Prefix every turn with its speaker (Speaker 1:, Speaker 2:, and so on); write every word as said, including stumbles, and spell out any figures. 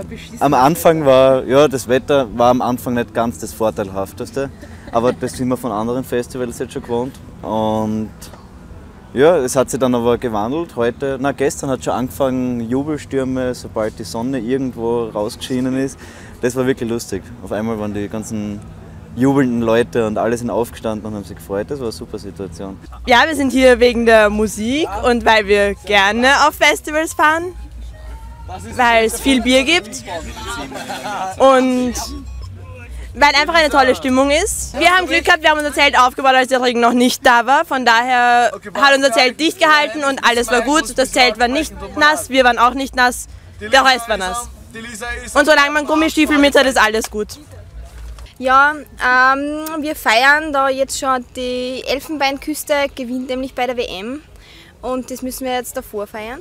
Speaker 1: Am Anfang war, ja, das Wetter war am Anfang nicht ganz das Vorteilhafteste, aber das sind wir von anderen Festivals jetzt schon gewohnt. Und ja, es hat sich dann aber gewandelt. Heute, na, gestern hat schon angefangen, Jubelstürme, sobald die Sonne irgendwo rausgeschienen ist. Das war wirklich lustig. Auf einmal waren die ganzen jubelnden Leute und alle sind aufgestanden und haben sich gefreut. Das war eine super Situation.
Speaker 2: Ja, wir sind hier wegen der Musik und weil wir gerne auf Festivals fahren, weil es viel Bier gibt und weil einfach eine tolle Stimmung ist. Wir haben Glück gehabt, wir haben unser Zelt aufgebaut, als der Regen noch nicht da war. Von daher hat unser Zelt dicht gehalten und alles war gut. Das Zelt war nicht nass, wir waren auch nicht nass, der Rest war nass. Und solange man Gummistiefel mit hat, ist alles gut.
Speaker 3: Ja, ähm, wir feiern da jetzt schon, die Elfenbeinküste gewinnt nämlich bei der W M und das müssen wir jetzt davor feiern.